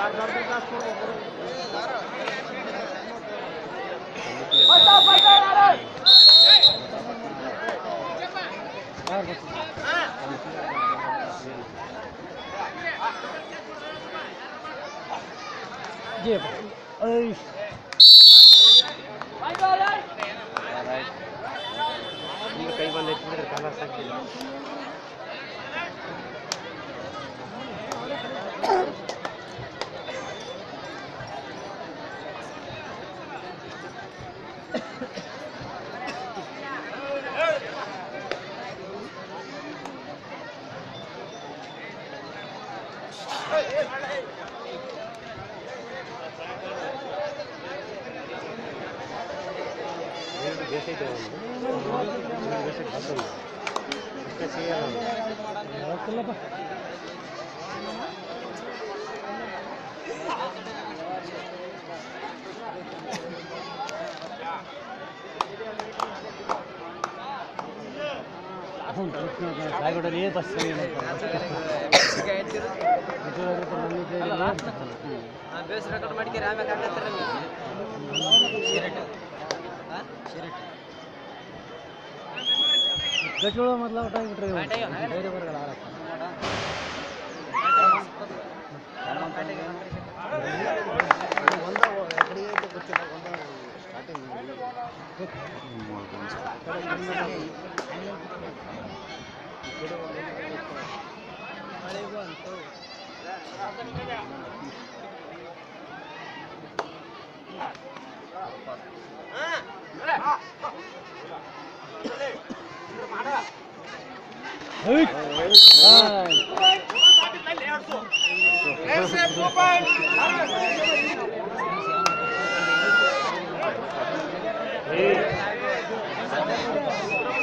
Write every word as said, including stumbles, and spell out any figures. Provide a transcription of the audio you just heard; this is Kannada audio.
ये ओए ये कई बार नेट में डाला सकते हैं जैसे तो जैसे खत्म इसका चला ಸಾಯಿಗಡಲ್ಲಿ ಬಸ್ ಬೇಸ್ ರೆಕಾರ್ಡ್ ಮಾಡ್ತೀರಾ ಆಮೇಲೆ ಹಾಕತ್ತೀರ ಗಟ್ಟುಳ ಮೊದಲ ಊಟ ಆಗಿಬಿಟ್ರಿ ಬೇರೆ ಬರಲ್ಲ Hey!